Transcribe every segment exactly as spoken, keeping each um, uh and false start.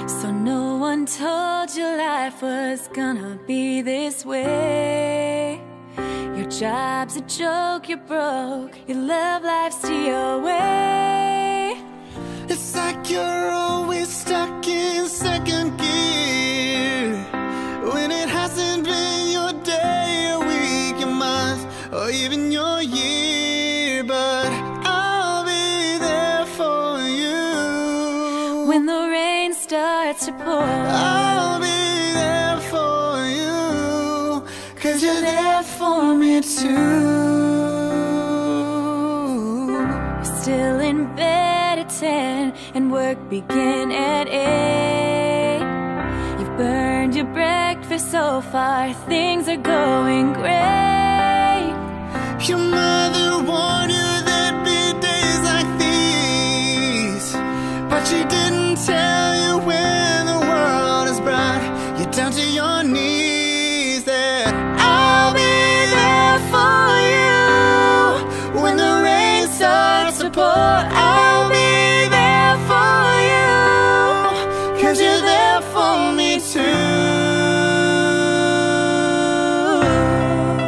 So no one told you life was gonna be this way. Your job's a joke, you're broke, your love life's to your way. It's like you're always stuck in second gear, when it hasn't been your day, your week, your month, or even your year. But I'll be there for you when the rain starts to pour. I'll be there for you, 'cause you're there for me too. You're still in bed at ten and work begin at eight. You've burned your breakfast so far, things are going great. Your mother warned you there'd be days like these, but she didn't tell you when the world has brought you down to your knees, that I'll be there for you when the rain starts to pour. I'll be there for you, 'cause you're there for me too.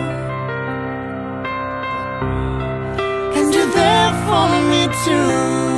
And you're there for me too.